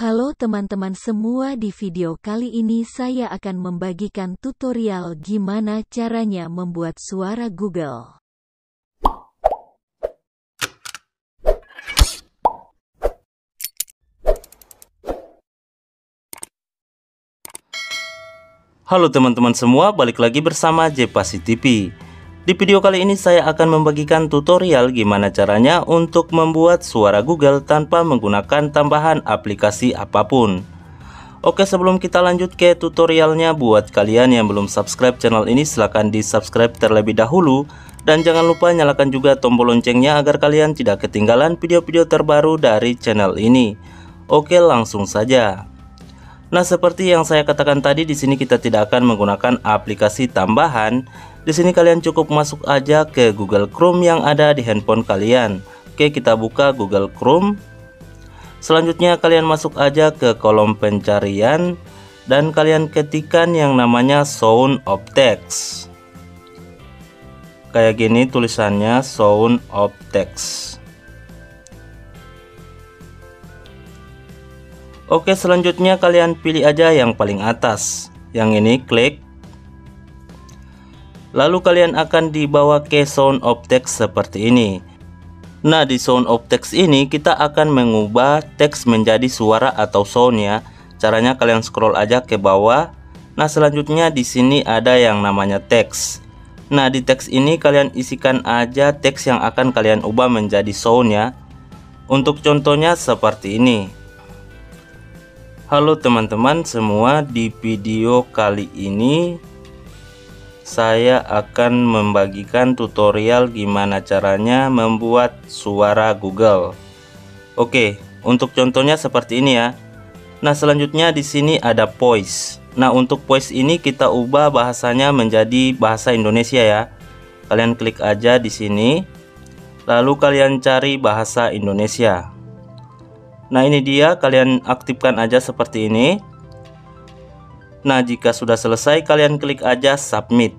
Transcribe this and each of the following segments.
Halo teman-teman semua, di video kali ini saya akan membagikan tutorial gimana caranya membuat suara Google. Halo teman-teman semua, balik lagi bersama Jepasi TV. Di video kali ini saya akan membagikan tutorial gimana caranya untuk membuat suara Google tanpa menggunakan tambahan aplikasi apapun. Oke, sebelum kita lanjut ke tutorialnya, buat kalian yang belum subscribe channel ini silahkan di subscribe terlebih dahulu. Dan jangan lupa nyalakan juga tombol loncengnya agar kalian tidak ketinggalan video-video terbaru dari channel ini. Oke, langsung saja. Nah, seperti yang saya katakan tadi, di sini kita tidak akan menggunakan aplikasi tambahan. Di sini kalian cukup masuk aja ke Google Chrome yang ada di handphone kalian. Oke, kita buka Google Chrome. Selanjutnya kalian masuk aja ke kolom pencarian dan kalian ketikkan yang namanya Sound of Text. Kayak gini tulisannya, Sound of Text. Oke, selanjutnya kalian pilih aja yang paling atas. Yang ini klik. Lalu kalian akan dibawa ke Sound of Text seperti ini. Nah, di Sound of Text ini kita akan mengubah teks menjadi suara atau sound ya. Caranya kalian scroll aja ke bawah. Nah, selanjutnya di sini ada yang namanya teks. Nah, di teks ini kalian isikan aja teks yang akan kalian ubah menjadi sound ya. Untuk contohnya seperti ini. Halo teman-teman semua, di video kali ini saya akan membagikan tutorial gimana caranya membuat suara Google. Oke, untuk contohnya seperti ini ya. Nah, selanjutnya di sini ada voice. Nah, untuk voice ini kita ubah bahasanya menjadi bahasa Indonesia ya. Kalian klik aja di sini. Lalu kalian cari bahasa Indonesia. Nah, ini dia, kalian aktifkan aja seperti ini. Nah, jika sudah selesai kalian klik aja submit.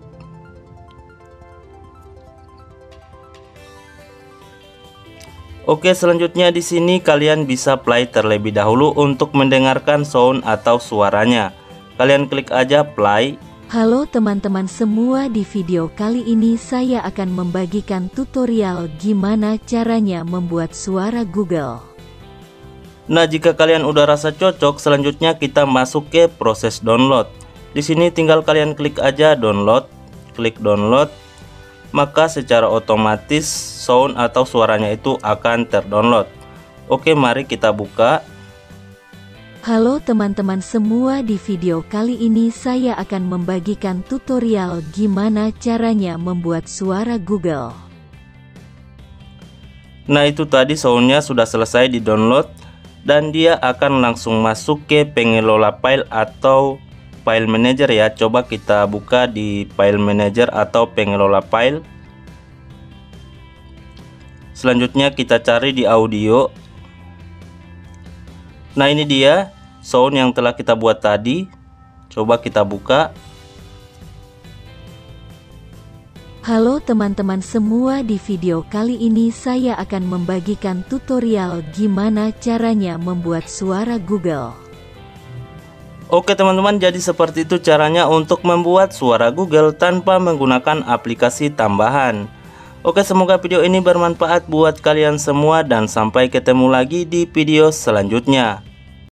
Oke, selanjutnya di sini kalian bisa play terlebih dahulu untuk mendengarkan sound atau suaranya. Kalian klik aja play. Halo teman-teman semua, di video kali ini saya akan membagikan tutorial gimana caranya membuat suara Google. Nah, jika kalian udah rasa cocok, selanjutnya kita masuk ke proses download. Di sini tinggal kalian klik aja download, klik download, maka secara otomatis sound atau suaranya itu akan terdownload. Oke, mari kita buka. Halo teman-teman semua, di video kali ini saya akan membagikan tutorial gimana caranya membuat suara Google. Nah, itu tadi soundnya sudah selesai di download. Dan dia akan langsung masuk ke pengelola file atau file manager ya. Coba kita buka di file manager atau pengelola file. Selanjutnya kita cari di audio. Nah, ini dia sound yang telah kita buat tadi. Coba kita buka. Halo teman-teman semua, di video kali ini saya akan membagikan tutorial gimana caranya membuat suara Google. Oke teman-teman, jadi seperti itu caranya untuk membuat suara Google tanpa menggunakan aplikasi tambahan. Oke, semoga video ini bermanfaat buat kalian semua dan sampai ketemu lagi di video selanjutnya.